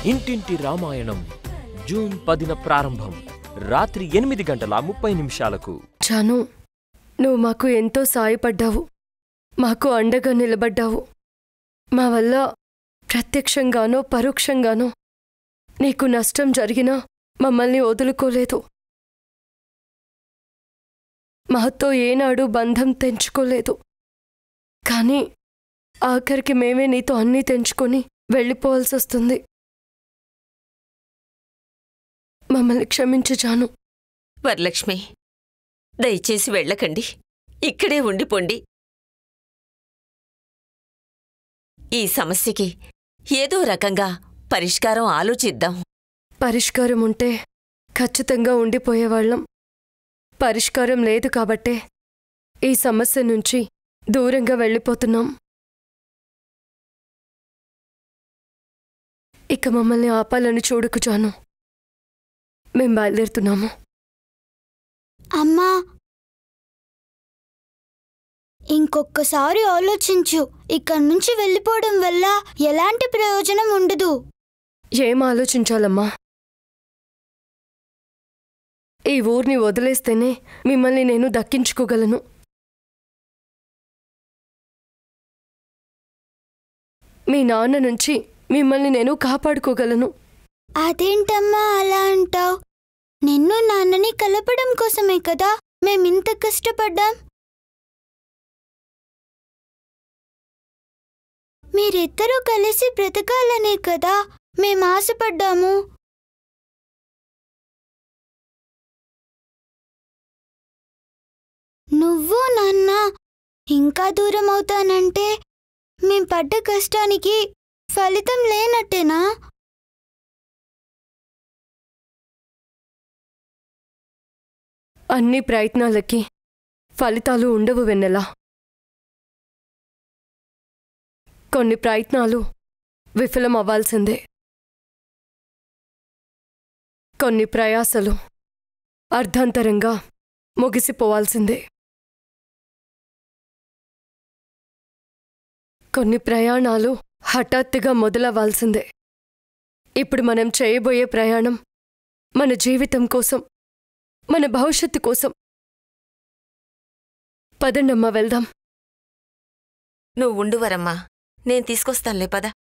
ఇంటింటి రామాయణం జూన్ 10న ప్రారంభం. రాత్రి 8:30 జాను, నువ్వు మాకు ఎంతో సాయపడ్డావు, మాకు అండగా నిలబడ్డావు. మా వల్ల ప్రత్యక్షంగానో పరోక్షంగానో నీకు నష్టం జరిగినా మమ్మల్ని వదులుకోలేదు. మాతో ఏనాడు బంధం తెంచుకోలేదు. కానీ ఆఖరికి మేమే నీతో అన్నీ తెంచుకొని వెళ్ళిపోవాల్సొస్తుంది. మమ్మల్ని క్షమించు జాను. వరలక్ష్మి, దయచేసి వెళ్ళకండి, ఇక్కడే ఉండిపోండి. ఈ సమస్యకి ఏదో రకంగా పరిష్కారం ఆలోచిద్దాం. పరిష్కారం ఉంటే ఖచ్చితంగా ఉండిపోయేవాళ్ళం. పరిష్కారం లేదు కాబట్టే ఈ సమస్య నుంచి దూరంగా వెళ్ళిపోతున్నాం. ఇక మమ్మల్ని ఆపాలని చూడకు జాను. మేం బయలుదేరుతున్నాము. అమ్మా, ఇంకొక్కసారి ఆలోచించు. ఇక్కడి నుంచి వెళ్ళిపోవడం వల్ల ఎలాంటి ప్రయోజనం ఉండదు. ఏం ఆలోచించాలమ్మా? ఈ ఊర్ని వదిలేస్తేనే మిమ్మల్ని నేను దక్కించుకోగలను. మీ నాన్న నుంచి మిమ్మల్ని నేను కాపాడుకోగలను. అదేంటమ్మా అలా అంటావు? నిన్ను నాన్నని కలపడం కోసమే కదా మేమింత కష్టపడ్డాం. మీరిద్దరూ కలిసి బ్రతకాలనే కదా మేం ఆశపడ్డాము. నువ్వు నాన్న ఇంకా దూరం అవుతానంటే మేం పడ్డ కష్టానికి ఫలితం లేనట్టేనా? అన్ని ప్రయత్నాలకి ఫలితాలు ఉండవు వెన్నెలా. కొన్ని ప్రయత్నాలు విఫలం అవ్వాల్సిందే. కొన్ని ప్రయాసలు అర్ధాంతరంగా ముగిసిపోవాల్సిందే. కొన్ని ప్రయాణాలు హఠాత్తుగా మొదలవ్వాల్సిందే. ఇప్పుడు మనం చేయబోయే ప్రయాణం మన జీవితం కోసం, మన భవిష్యత్తు కోసం. పదండమ్మా, వెళ్దాం. నువ్వు ఉండువరమ్మా, నేను తీసుకొస్తానులే, పద.